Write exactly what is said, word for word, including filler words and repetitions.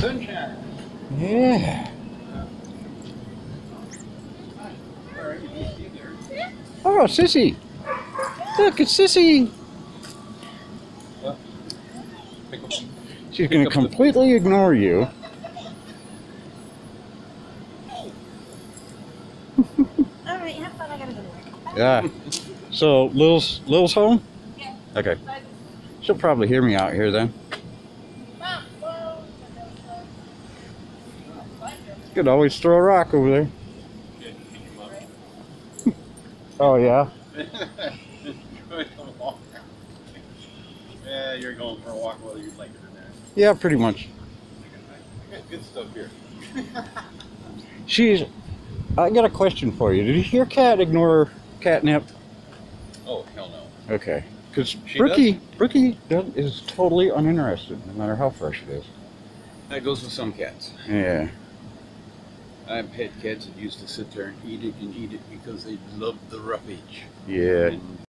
sunshine. Yeah. Oh, Sissy. Look, it's Sissy. Well, pick up, She's going to completely ignore you. All right, have fun. I gotta go to work. Yeah. So, Lil's, Lil's home? Yeah. Okay. She'll probably hear me out here then. Could always throw a rock over there. Oh, yeah? Yeah, you're going for a walk whether you like it or not. Yeah, pretty much. I got good stuff here. She's... I got a question for you. Did your cat ignore catnip? Oh, hell no. Okay. Because She Brookie, Brookie does, is totally uninterested, no matter how fresh it is. That goes with some cats. Yeah. I've had cats that used to sit there and eat it and eat it because they loved the roughage. Yeah. And